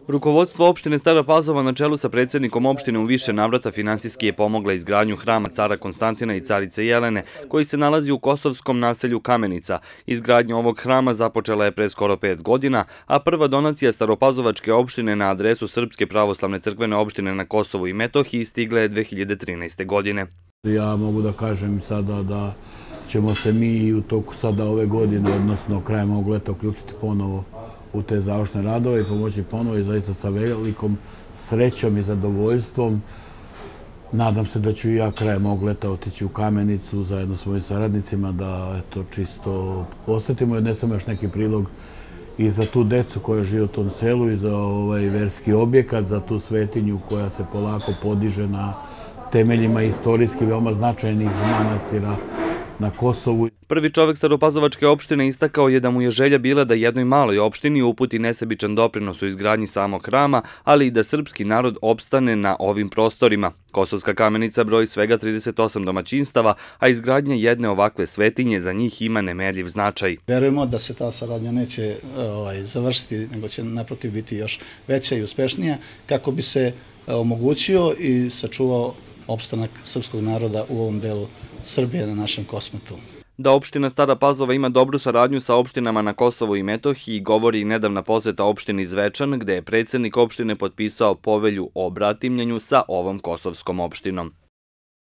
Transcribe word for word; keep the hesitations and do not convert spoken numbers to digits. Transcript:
Rukovodstvo opštine Stara Pazova na čelu sa predsjednikom opštine u više navrata finansijski je pomogla izgradnju hrama cara Konstantina i carice Jelene, koji se nalazi u kosovskom naselju Kamenica. Izgradnja ovog hrama započela je pre skoro pet godina, a prva donacija Staropazovačke opštine na adresu Srpske pravoslavne crkvene opštine na Kosovu i Metohiji stigla je dve hiljade trinaeste. godine. Ja mogu da kažem sada da ćemo se mi u toku sada ove godine, odnosno krajem ovog leta, uključiti ponovo u te završne radove i pomoći ponovo i zaista sa velikom srećom i zadovoljstvom. Nadam se da ću i ja krajem ovog leta otići u Kamenicu zajedno s mojim saradnicima da eto čisto posjetimo i odnesemo još neki prilog i za tu decu koja žive u tom selu i za ovaj verski objekat, za tu svetinju koja se polako podiže na temeljima istorijski veoma značajnih manastira na Kosovu. Prvi čovek Staropazovačke opštine istakao je da mu je želja bila da jednoj maloj opštini uputi nesebičan doprinos u izgradnji samog hrama, ali i da srpski narod opstane na ovim prostorima. Kosovska Kamenica broji svega trideset osam domaćinstava, a izgradnja jedne ovakve svetinje za njih ima nemerljiv značaj. Verujemo da se ta saradnja neće ovaj, završiti, nego će naprotiv biti još veća i uspešnija, kako bi se omogućio i sačuvao opstanak srpskog naroda u ovom delu Srbije na našem kosmetu. Da opština Stara Pazova ima dobru saradnju sa opštinama na Kosovu i Metohiji govori i nedavna poseta opštini Zvečan, gde je predsjednik opštine potpisao povelju o bratimljenju sa ovom kosovskom opštinom.